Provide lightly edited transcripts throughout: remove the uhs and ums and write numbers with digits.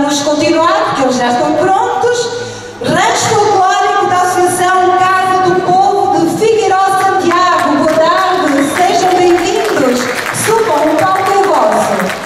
vamos continuar, porque eles já estão prontos. Rancho Folclórico da Associação Casa do Povo de Figueiró, Santiago. Boa tarde, sejam bem-vindos. Subam, o palco é vosso.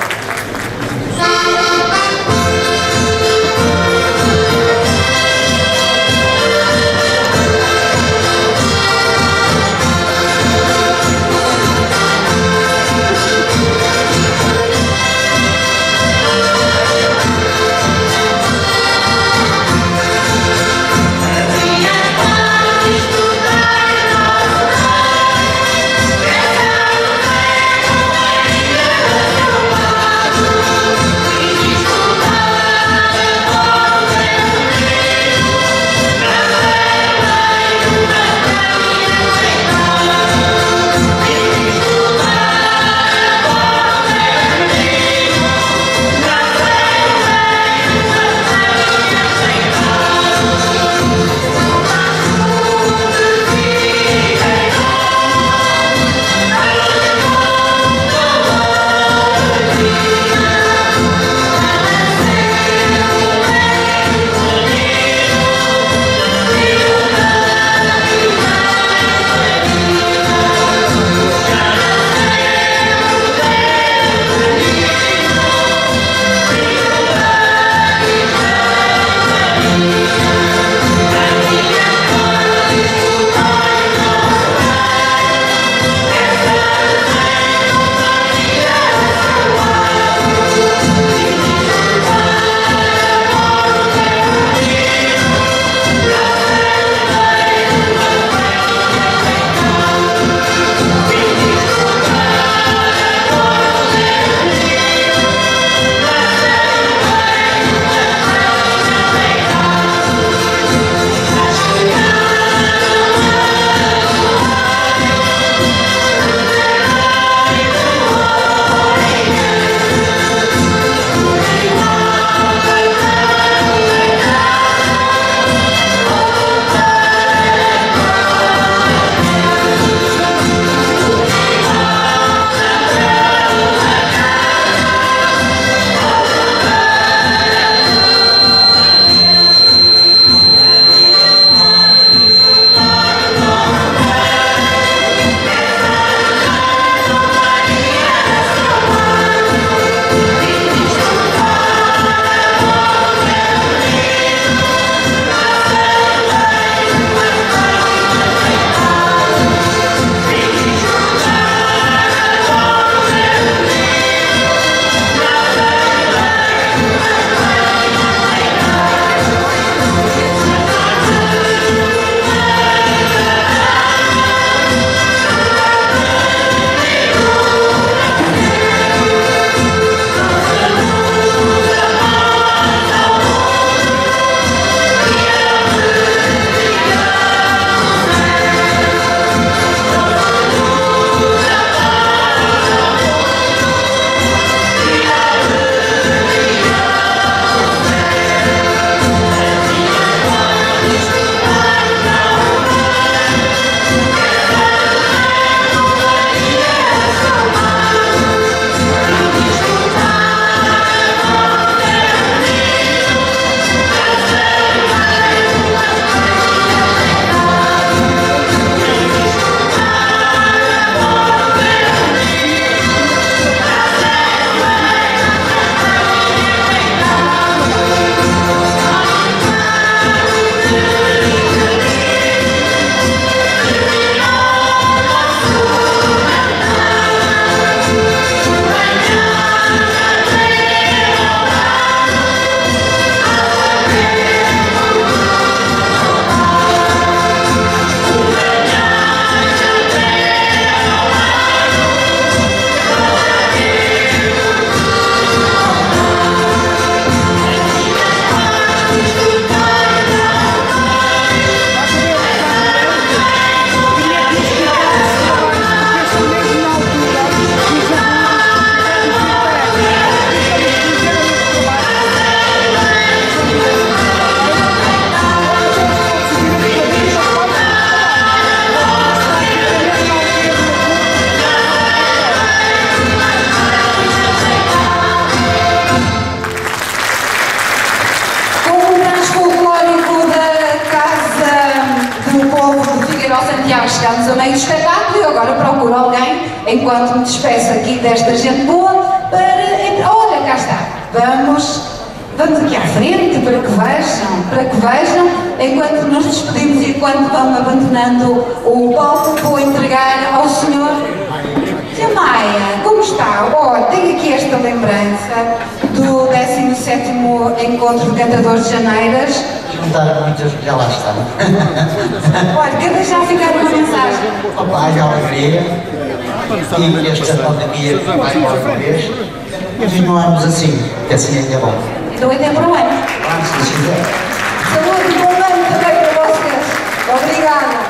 Figueiró Santiago chegamos a meio do espetáculo e eu agora procuro alguém, enquanto me despeço aqui desta gente boa, para... Olha, cá está. Vamos aqui à frente para que vejam, enquanto nos despedimos e enquanto vão abandonando o palco, vou entregar ao senhor. Tia Maia, como está? Oh, tenho aqui esta lembrança do 17º Encontro de Cantadores de Janeiras. Juntaram muitas, já lá estão. Olha, quer deixar ficar uma mensagem? Paz e alegria, e que esta pandemia vai outra vez, continuamos assim, que assim ainda é bom. Então até para o ano. Vamos, se quiser. Saúde e bom ano também para vocês. Obrigada.